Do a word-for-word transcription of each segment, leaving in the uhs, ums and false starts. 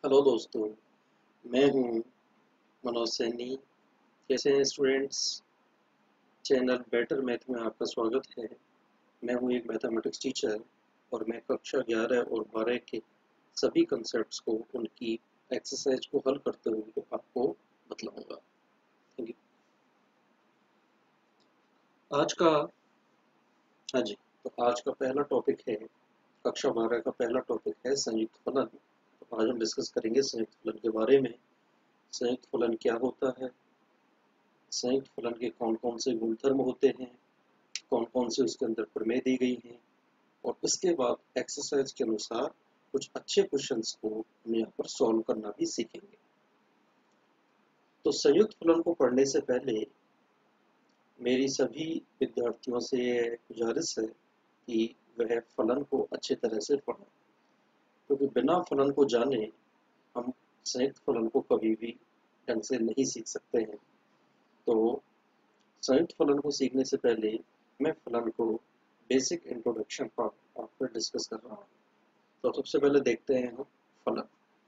Hello दोस्तों, मैं हूं मनोज सैनी। कैसे हैं स्टूडेंट्स? चैनल बेटर मैथ में आपका स्वागत है। मैं हूं एक मैथमेटिक्स टीचर और मैं कक्षा ग्यारह और बारह के सभी कंसेप्ट्स को उनकी एक्सरसाइज को हल करते हुए आपको बतलाऊंगा। Thank you. आज का हाँ जी, तो आज का पहला टॉपिक है, कक्षा बारह का पहला टॉपिक है संयुक्त फलन। तो आज हम डिस्कस करेंगे संयुक्त फलन के बारे में। संयुक्त फलन क्या होता है, संयुक्त फलन के कौन कौन से गुणधर्म होते हैं, कौन कौन से उसके अंदर प्रमेय दी गई हैं, और इसके बाद एक्सरसाइज के अनुसार कुछ अच्छे क्वेश्चंस को हम यहाँ पर सॉल्व करना भी सीखेंगे। तो संयुक्त फलन को पढ़ने से पहले मेरी सभी विद्यार्थियों से गुजारिश है कि वह फलन को अच्छे तरह से पढ़ें, क्योंकि बिना फलन को जाने हम संयुक्त फलन को कभी भी ढंग से नहीं सीख सकते हैं। तो संयुक्त फलन को सीखने से पहले मैं फलन को बेसिक इंट्रोडक्शन पर आप पर डिस्कस कर रहा हूँ। तो सबसे पहले देखते हैं हम फलन।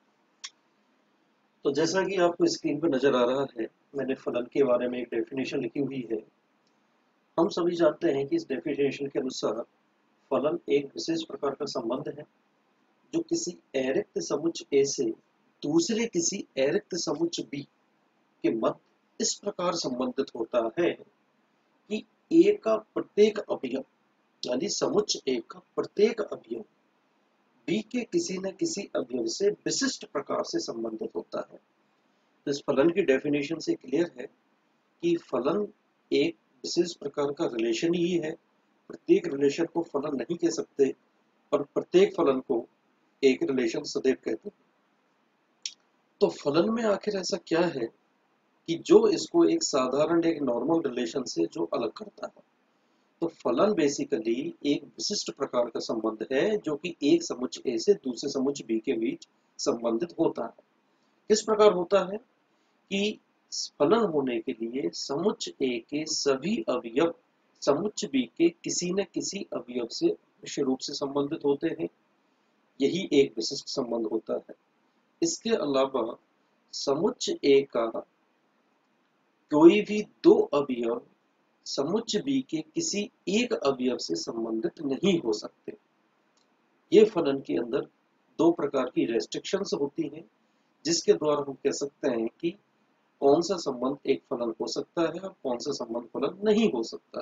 तो जैसा कि आपको स्क्रीन पर नजर आ रहा है, मैंने फलन के बारे में एक डेफिनेशन लिखी हुई है। हम सभी जानते हैं कि इस डेफिनेशन के अनुसार फलन एक विशेष प्रकार का संबंध है जो किसी अरिक्त समुच्च ए से दूसरे किसी अरिक्त समुच्च बी के मध्य इस प्रकार संबंधित होता है कि ए का प्रत्येक अवयव यानी समुच्च ए का प्रत्येक अवयव बी के किसी न किसी अवयव से विशिष्ट प्रकार से संबंधित होता है। तो इस फलन की डेफिनेशन से क्लियर है कि फलन एक विशेष प्रकार का रिलेशन ही है। प्रत्येक रिलेशन को फलन नहीं कह सकते और प्रत्येक फलन को एक रिलेशन सदैव कहते हैं। तो फलन में आखिर ऐसा क्या है कि जो इसको एक साधारण एक नॉर्मल रिलेशन से जो अलग करता है। तो फलन बेसिकली एक विशिष्ट प्रकार का संबंध है जो कि एक समुच्च ए से दूसरे समुच्च बी के बीच संबंधित होता है। किस प्रकार होता है कि फलन होने के लिए समुच्च ए के सभी अवयव समुच्च बी के किसी न किसी अवयव से विशेष रूप से संबंधित होते हैं। यही एक विशिष्ट संबंध होता है। इसके अलावा समुच्च ए का कोई भी दो अवयव समुच्च बी के किसी एक अवयव से संबंधित नहीं हो सकते। ये फलन के अंदर दो प्रकार की रेस्ट्रिक्शंस होती हैं जिसके द्वारा हम कह सकते हैं कि कौन सा संबंध एक फलन हो सकता है और कौन सा संबंध फलन नहीं हो सकता है।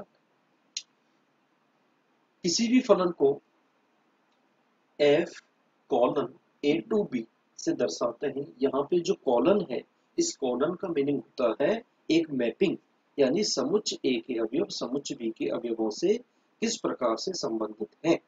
किसी भी फलन को f colon A to B से दर्शाते हैं। यहाँ पे जो कॉलन है, इस कॉलन का मीनिंग होता है एक मैपिंग, यानी समुच्च ए के अवयव समुच्च बी के अवयवों से किस प्रकार से संबंधित हैं।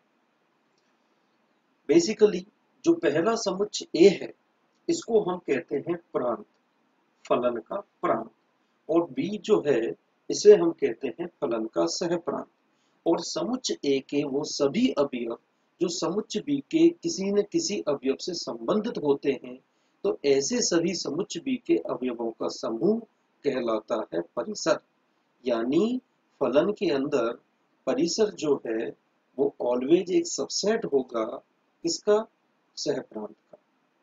बेसिकली जो पहला समुच्च ए है इसको हम कहते हैं प्रांत, फलन का प्रांत, और बी जो है इसे हम कहते हैं फलन का सहप्रांत। और समुच्च ए के वो सभी अवयव जो समुच्च बी के किसी न किसी अवयव से संबंधित होते हैं, तो ऐसे सभी समुच्च बी के अवयवों का समूह कहलाता है परिसर। यानी फलन के अंदर परिसर जो है वो ऑलवेज एक सबसेट होगा इसका सहप्रांत का।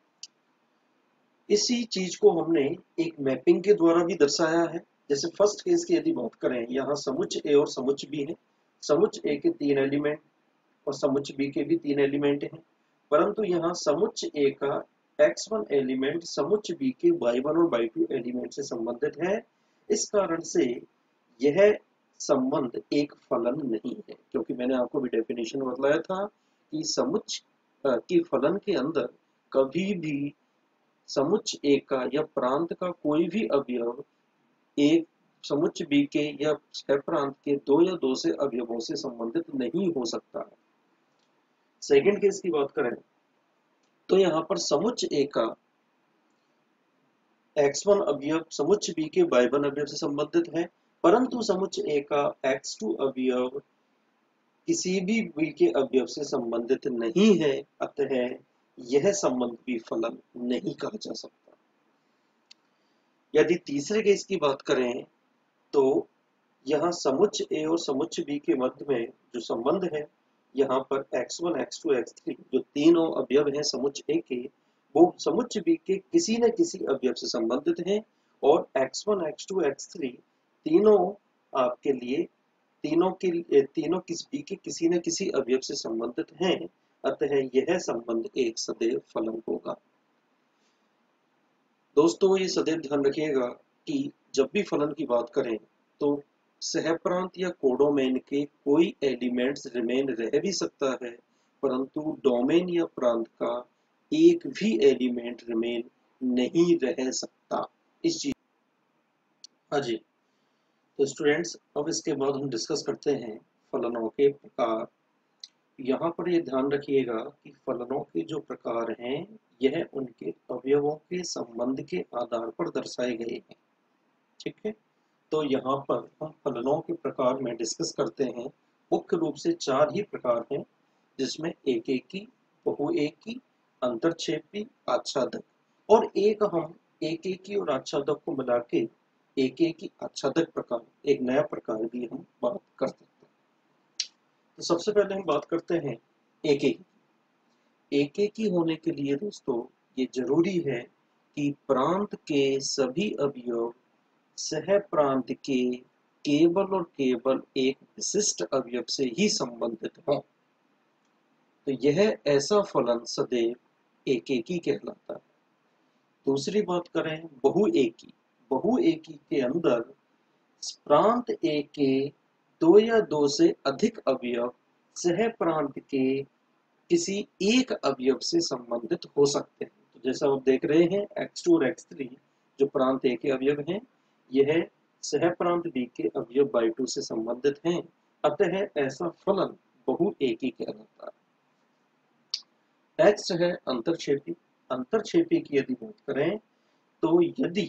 इसी चीज को हमने एक मैपिंग के द्वारा भी दर्शाया है। जैसे फर्स्ट केस की यदि बात करें, यहाँ समुच्च ए और समुच्च बी है। समुच्च ए के तीन एलिमेंट और समुच्च बी के भी तीन एलिमेंट हैं, परंतु यहाँ समुच्च ए का एक्स वन एलिमेंट समुच्च बी के वाई वन और वाई टू एलिमेंट से संबंधित है। इस कारण से यह संबंध एक फलन नहीं है, क्योंकि मैंने आपको भी डेफिनेशन बताया था कि समुच्च की फलन के अंदर कभी भी समुच्च ए का या प्रांत का कोई भी अवयव एक समुच्च बी के या सहप्रांत के दो या दो से अवयवों से संबंधित नहीं हो सकता है। सेकंड केस की बात करें तो यहाँ पर समुच्च ए का एक्स वन अवयव समुच्च बी के वाई वन अवयव से संबंधित है, परंतु समुच्च ए का एक्स टू अवयव किसी भी बी के अवयव से संबंधित नहीं है। अतः यह संबंध भी फलन नहीं कहा जा सकता। यदि तीसरे केस की बात करें तो यहाँ समुच्च ए और समुच्च बी के मध्य में जो संबंध है, यहाँ पर x one, x two, x three जो तीनों अवयव हैं समुच्च ए के, वो समुच्चय V के किसी न किसी अवयव से संबंधित हैं और x one, x two, x three तीनों आपके लिए तीनों के तीनों किस V के किसी न किसी अवयव से संबंधित हैं, अतः यह संबंध एक सदैव फलन होगा। दोस्तों ये सदैव ध्यान रखिएगा कि जब भी फलन की बात करें तो सहप्रांत या कोडोमेन के कोई एलिमेंट्स रिमेन रह भी सकता है, परंतु डोमेन या प्रांत का एक भी एलिमेंट रिमेन नहीं रह सकता इस चीज। हाँ जी, तो स्टूडेंट्स अब इसके बाद हम डिस्कस करते हैं फलनों के प्रकार। यहाँ पर ये ध्यान रखिएगा कि फलनों के जो प्रकार हैं यह उनके अवयवों के संबंध के आधार पर दर्शाए गए हैं। ठीक है, तो यहाँ पर हम फलनों के प्रकार में डिस्कस करते हैं। मुख्य रूप से चार ही प्रकार हैं, जिसमें एक एकी, बहुएकी, अंतरक्षेपी, आच्छादक, और एक हम एक एकी और आच्छादक को मिला के एक एकी आच्छादक प्रकार, एक नया प्रकार भी हम बात कर सकते हैं। तो सबसे पहले हम बात करते हैं एक एकी। एक एकी होने के लिए दोस्तों ये जरूरी है कि प्रांत के सभी अवयव सह प्रांत के केवल और केवल एक विशिष्ट अवयव से ही संबंधित हों। तो यह ऐसा फलन सदैव एक एकी कहलाता है। दूसरी बात करें बहुएकी। बहुएकी के अंदर प्रांत एक के दो या दो से अधिक अवयव सह प्रांत के किसी एक अवयव से संबंधित हो सकते हैं। तो जैसा आप देख रहे हैं एक्स टू और एक्स थ्री जो प्रांत एक के अवयव हैं, यह सह प्रांत बी के अवयव बाई टू से संबंधित हैं, अतः ऐसा फलन बहुएकी कहलाता है। नेक्स्ट है अंतरक्षेपी। अंतरक्षेपी की यदि बात करें तो यदि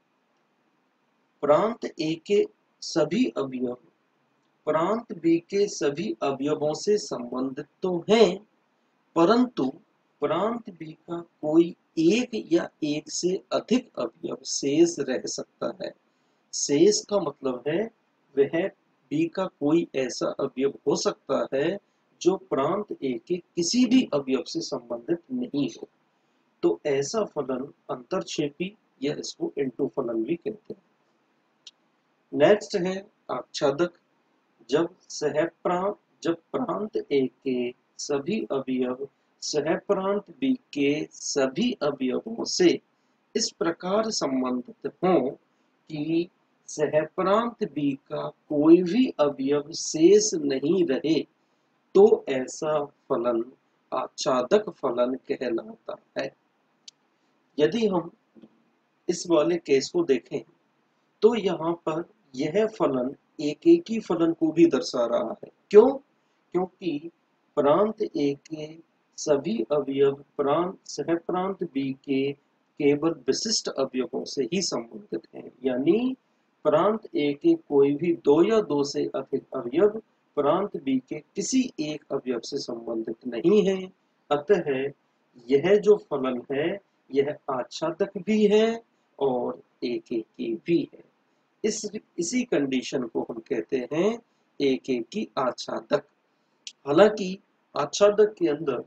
प्रांत ए के सभी अवयव प्रांत बी के सभी अवयवों से संबंधित तो हैं, परंतु प्रांत बी का कोई एक या एक से अधिक अवयव शेष रह सकता है। शेष का मतलब है वह बी का कोई ऐसा अवयव हो सकता है जो प्रांत ए के किसी भी अवयव से संबंधित नहीं हो, तो ऐसा फलन अंतरक्षेपी या इसको इंटू फलन भी कहते हैं। नेक्स्ट है आच्छादक। जब सहप्रांत जब प्रांत ए के सभी अवयव सहप्रांत बी के सभी अवयवों से इस प्रकार संबंधित हों कि सहप्रांत बी का कोई भी अवयव शेष नहीं रहे, तो ऐसा फलन आच्छादक फलन कहलाता है। यदि हम इस वाले केस को देखें तो यहाँ पर यह फलन एक एकी फलन को भी दर्शा रहा है। क्यों? क्योंकि प्रांत ए के सभी अवयव प्रांत सह प्रांत बी के केवल विशिष्ट अवयवों से ही संबंधित हैं, यानी प्रांत ए के कोई भी दो या दो से अधिक अवयव प्रांत बी के किसी एक अवयव से संबंधित नहीं है, अतः यह जो फलन है यह आच्छादक भी है और एक एकी भी है। इस इसी कंडीशन को हम कहते हैं एक एकी आच्छादक। हालांकि आच्छादक के अंदर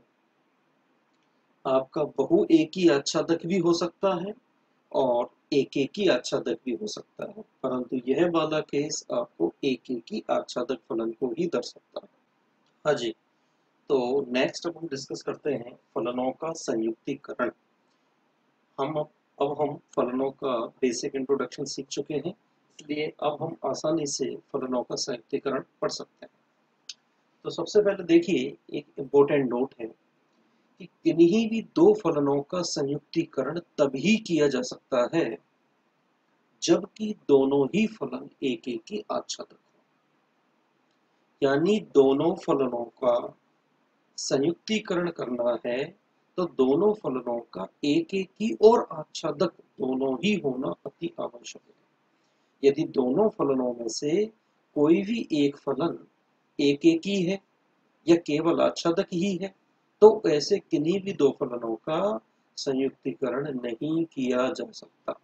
आपका बहुएकी आच्छादक भी हो सकता है और एक एकी आच्छादक भी हो सकता है, परंतु यह वाला केस आपको एक एकी आच्छादक फलन को ही दर्शाता है। हाँ जी, तो नेक्स्ट अब हम डिस्कस करते हैं फलनों का संयुक्तीकरण। हम अब अब हम फलनों का बेसिक इंट्रोडक्शन सीख चुके हैं, इसलिए अब हम आसानी से फलनों का संयुक्तीकरण पढ़ सकते हैं। तो सबसे पहले देखिए एक इम्पोर्टेंट नोट है कि किन्हीं भी दो फलनों का संयुक्तीकरण तभी किया जा सकता है जबकि दोनों ही फलन एक एकी आच्छादक हो। यानी दोनों फलनों का संयुक्तीकरण करना है तो दोनों फलनों का एक एकी और आच्छादक दोनों ही होना अति आवश्यक है। यदि दोनों फलनों में से कोई भी एक फलन एक एकी है या केवल आच्छादक ही है, तो ऐसे किन्हीं भी दो फलनों का संयुक्तीकरण नहीं किया जा सकता।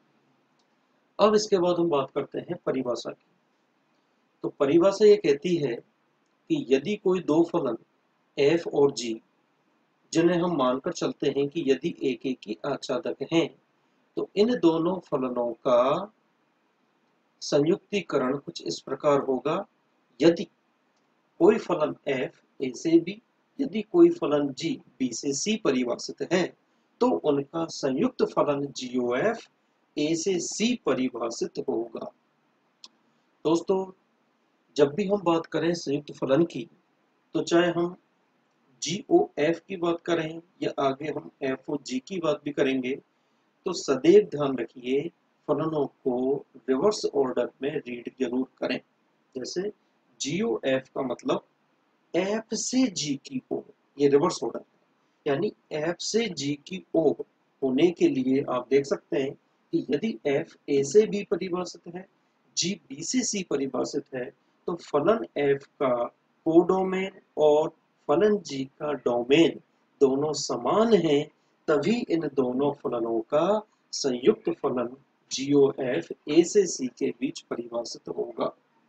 अब इसके बाद हम बात करते हैं परिभाषा की। तो परिभाषा ये कहती है कि यदि कोई दो फलन f और g जिन्हें हम मानकर चलते हैं कि यदि एक एक की आच्छादक हैं तो इन दोनों फलनों का संयुक्तीकरण कुछ इस प्रकार होगा। यदि कोई फलन f a से b, यदि कोई फलन g b से c परिभाषित है तो उनका संयुक्त फलन gof a से c परिभाषित होगा। दोस्तों, जब भी हम बात करें संयुक्त फलन की, तो चाहे हम gof की बात करें या आगे हम f और g की बात भी करेंगे, तो सदैव ध्यान रखिए फलनों को रिवर्स ऑर्डर में रीड जरूर करें। जैसे gof का मतलब f से g की ओर, ये रिवर्स ऑर्डर है, यानी f से g की ओर होने के लिए आप देख सकते हैं कि यदि f a से b परिभाषित है, g b से c परिभाषित है, तो फलन f का कोडोमेन और फलन g का डोमेन दोनों समान हैं, तभी इन दोनों फलनों का संयुक्त फलन gof a से c के बीच परिभाषित होगा।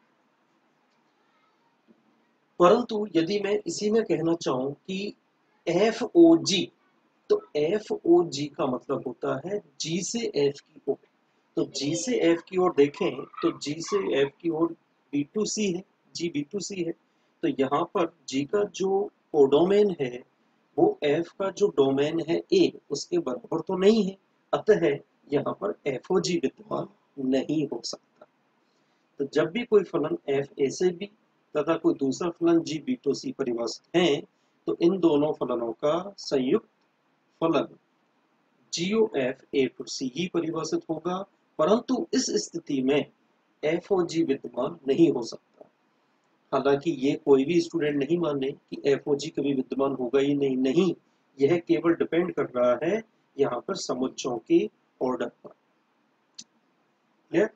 परंतु यदि मैं इसी में कहना चाहूं कि fog, तो fog का मतलब होता है g से f की ओर। तो g से f की ओर देखें तो g से f की ओर b टू c है, g b टू c है। तो यहाँ पर g का जो कोडोमेन है वो f का जो डोमेन है a उसके बराबर तो नहीं है, अतः यहाँ पर fog विद्यमान नहीं हो सकता। तो जब भी कोई फलन f a से b तथा कोई दूसरा फलन g b टू c परिभाषित हैं, तो इन दोनों फलनों का संयुक्त फलन gof a टू c ही परिभाषित होगा। परंतु इस स्थिति में fog विद्यमान नहीं हो सकता। हालांकि ये कोई भी स्टूडेंट नहीं माने कि fog कभी विद्यमान होगा ही नहीं, नहीं, यह केवल डिपेंड कर रहा है यहाँ पर समुच्चयों के ऑर्डर पर। क्लियर?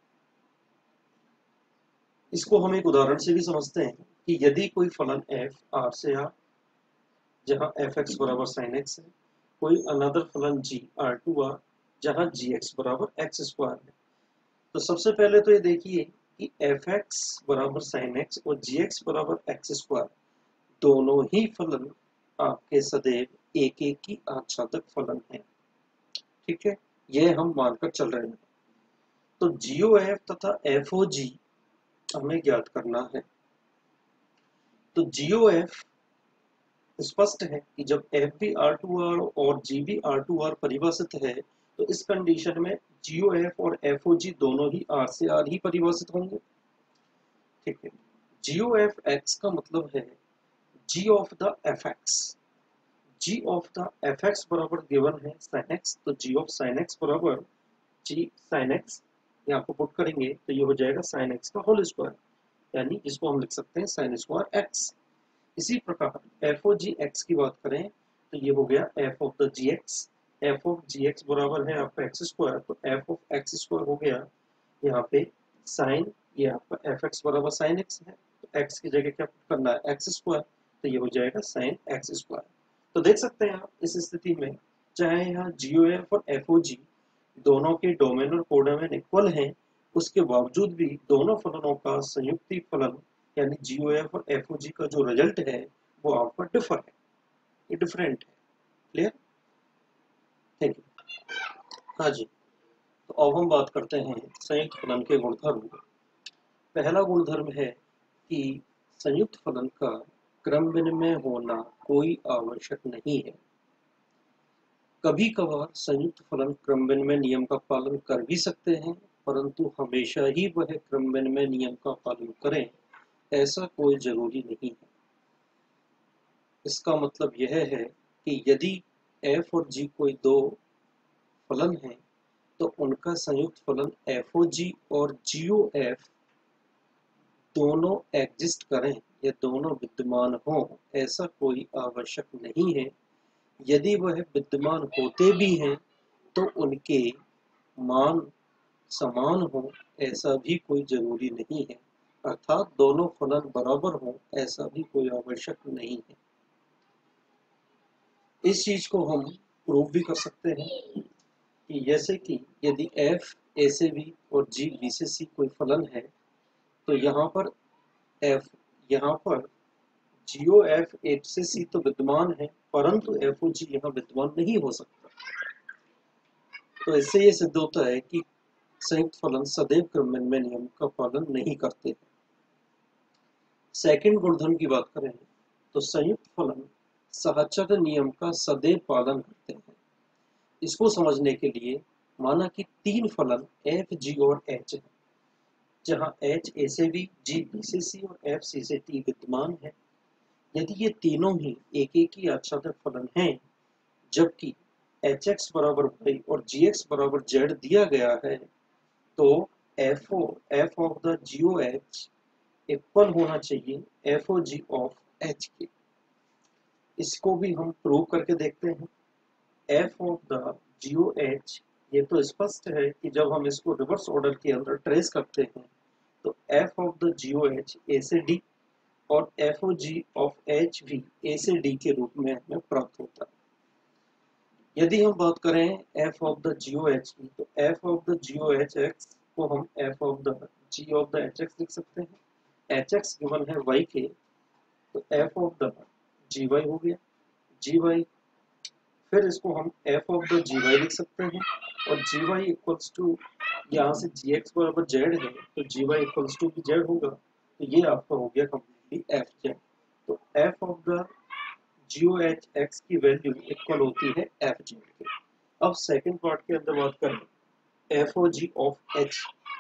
इसको हम एक उदाहरण से भी समझते हैं कि यदि कोई फलन f r से r, जहाँ fx बराबर sin x है, कोई अनदर फलन g r टू r, जहाँ gx बराबर x स्क्वायर है। तो सबसे पहले तो ये देखिए कि fx बराबर sin x और gx बराबर x स्क्वायर दोनों ही फलन आपके सदैव एक एक की आच्छादक फलन है। ठीक है, यह हम मानकर चल रहे हैं। तो gof तथा fog हमें ज्ञात करना है। तो gof स्पष्ट है कि जब f भी r टू r और g भी r टू r परिभाषित है, तो इस कंडीशन में gof और fog दोनों ही r से r ही परिभाषित होंगे। ठीक है, gof x का मतलब है g of the fx, g of the fx बराबर गिवन है sin x, तो g of sin x बराबर g sin x, यहाँ को पुट करेंगे तो ये हो जाएगा sin x का होल स्क्वायर, यानी जिसको हम लिख सकते हैं sin स्क्वायर x। इसी प्रकार fog x की बात करें तो ये हो गया f of the gx, f of gx बराबर है आपका x स्क्वायर, तो f of x स्क्वायर हो गया यहाँ पे sin, ये आपका fx बराबर sin x है, तो x की जगह क्या पुट करना है x स्क्वायर, तो ये हो जाएगा sin x स्क्वायर। तो देख सकते हैं आप इस स्थिति में चाहे यहाँ gof और fog दोनों के डोमेन और कोडोमेन इक्वल हैं, उसके बावजूद भी दोनों फलनों का संयुक्ति फलन यानी gof और fog का जो रिजल्ट है वो आपका डिफर है, ये डिफरेंट है। क्लियर? Thank you. हाँ जी, तो अब हम बात करते हैं संयुक्त फलन के गुणधर्म। पहला गुणधर्म है कि संयुक्त फलन का क्रम विनिमय होना कोई आवश्यक नहीं है। कभी कभार संयुक्त फलन क्रम विनिमय नियम का पालन कर भी सकते हैं, परंतु हमेशा ही वह क्रम विनिमय नियम का पालन करें ऐसा कोई जरूरी नहीं है। इसका मतलब यह है कि यदि f और g कोई दो फलन हैं, तो उनका संयुक्त फलन fog और gof दोनों एग्जिस्ट करें या दोनों विद्यमान हों ऐसा कोई आवश्यक नहीं है। यदि वह विद्यमान होते भी हैं तो उनके मान समान हो ऐसा भी कोई जरूरी नहीं है, अर्थात दोनों फलन बराबर हो ऐसा भी कोई आवश्यक नहीं है। इस चीज को हम प्रूव भी कर सकते हैं कि जैसे कि यदि f a से b और g b से c कोई फलन है, तो यहाँ पर f यहाँ पर जियो एफ एच से सी तो विद्यमान है, परंतु एफ ओ जी यहाँ विद्यमान नहीं हो सकता। तो इससे ये सिद्ध होता है कि संयुक्त फलन सदैव क्रमन्वय नियम का पालन नहीं करते। सेकंड गुणधर्म की बात करें तो संयुक्त फलन सहचर नियम का सदैव पालन करते हैं। इसको समझने के लिए माना कि तीन फलन एफ जी और एच है, जहां एच ए से बी, जी बी से सी और एफ सी से टी विद्यमान है। यदि ये तीनों ही एक एक ही आच्छादक फलन हैं, जबकि एच एक्स बराबर वाई और जी एक्स बराबर जेड दिया गया है, तो f o f of the g o h equal होना चाहिए f o g of h के। इसको भी हम प्रूव करके देखते हैं। F of the g o h, ये तो स्पष्ट है कि जब हम इसको रिवर्स ऑर्डर के अंदर ट्रेस करते हैं तो f of the g o h A से डी और f o g of h भी ए से डी के रूप में हमें प्राप्त होता है। यदि हम बात करें f of the g o h की, तो f of the g o h x को हम f of the g of the h x लिख सकते हैं। एच एक्स गिवन है वाई के, तो f of the g y हो गया, जी वाई, फिर इसको हम f of the g y लिख सकते हैं, और जी वाई इक्वल्स टू, यहाँ से जी एक्स बराबर जेड है तो जी वाई इक्वल्स टू भी जेड होगा, तो ये आपका हो गया कम्प्लीटली एफ जेड। तो f of the g o h x की वैल्यू इक्वल होती है एफ जेड के। अब सेकंड पार्ट के अंदर बात करें f o g of h,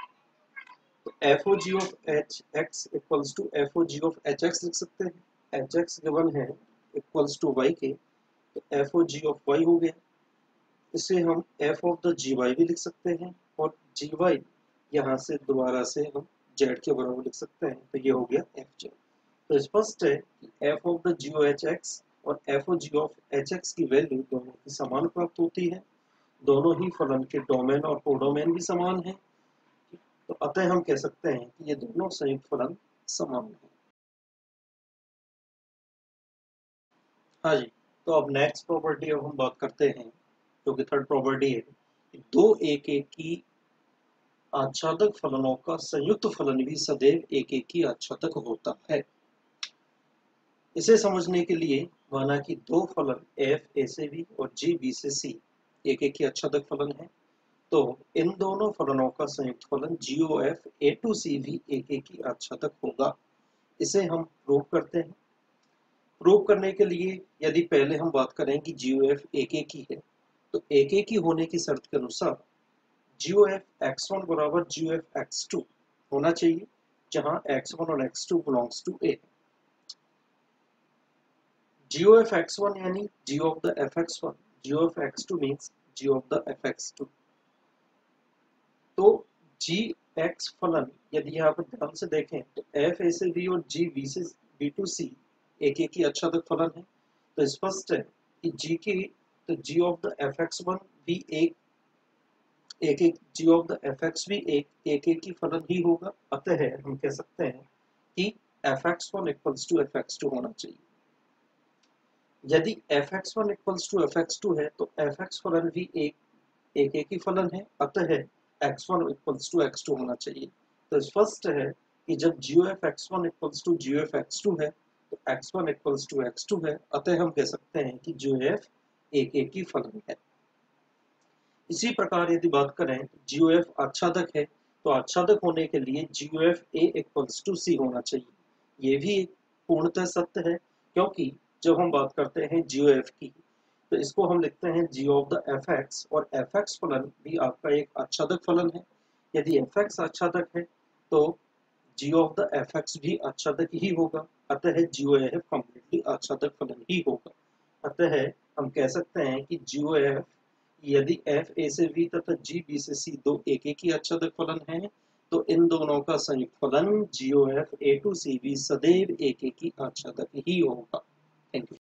तो f o g of h x equals to f o g of h x लिख सकते हैं। एच एक्स गिवन है इक्वल्स टू वाई के, तो f o g of y हो गया। इसे हम f of the g y भी लिख सकते हैं, और जी वाई यहाँ से दोबारा से हम जेड के बराबर लिख सकते हैं, तो ये हो गया एफ जेड। तो स्पष्ट है कि f of the g o h x और f o g of h x की वैल्यू दोनों की समान प्राप्त होती है। दोनों ही फलन के डोमेन और कोडोमेन भी समान है, तो अतः हम कह सकते हैं कि ये दोनों संयुक्त फलन समान है। हाँ जी, तो अब नेक्स्ट प्रॉपर्टी अब हम बात करते हैं, जो कि थर्ड प्रॉपर्टी है कि दो एक एक की आच्छादक फलनों का संयुक्त फलन भी सदैव एक एक ही आच्छादक होता है। इसे समझने के लिए माना कि दो फलन एफ ए से बी और जी बी से सी एक एक ही आच्छादक फलन है, तो इन दोनों फलनों का संयुक्त फलन जी ओ एफ ए टू सी भी एक एक ही आच्छादक होगा। इसे हम प्रूव करते हैं। प्रूव करने के लिए यदि पहले हम बात करें कि जी ओ एफ एक एक ही है, तो एक एक ही होने की शर्त के अनुसार g o f x one बराबर g o f x two होना चाहिए, जहां एक्स वन और x two belongs to A. G o f x one यानी g of the f x one, g of x two means g of the f x two। तो g x फलन यदि यहाँ पर ध्यान से देखें तो f a से b और g b से b to c एक एक ही आच्छादक फलन है, तो स्पष्ट है कि g की, तो g of the f x one भी एक एक एक g of the f x भी एक एक एक ही फलन ही होगा। अतः हम कह सकते हैं कि f x one equals to f x two होना चाहिए। यदि f x one equals to f x two है तो एफ एक्स फलन भी एक एक एक ही फलन है, अतः x one equals to x two होना चाहिए। तो स्पष्ट है कि जब g o f x one equals to g o f x two है तो x one equals to x two है, अतः हम कह सकते हैं कि जी ओ एफ एक एक ही फलन है। इसी प्रकार यदि बात करें जी ओ एफ आच्छादक है, तो आच्छादक होने के लिए g o f A equals to C होना चाहिए। ये भी पूर्णतः सत्य है, क्योंकि जब हम बात करते हैं जी ओ एफ की, तो इसको हम लिखते हैं g of the f x, और एफ एक्स फलन भी आपका एक आच्छादक फलन है। यदि एफ एक्स आच्छादक है तो g of the f x भी आच्छादक ही होगा, अतः जी ओ एफ कम्प्लीटली आच्छादक फलन ही होगा। अतः हम कह सकते हैं कि जी ओ एफ यदि एफ ए से बी तथा जी बी से सी दो एक एक ही आच्छादक फलन है, तो इन दोनों का संयुक्त फलन जी ओ एफ ए टू सी भी सदैव एक एक ही आच्छादक ही होगा। Thank you.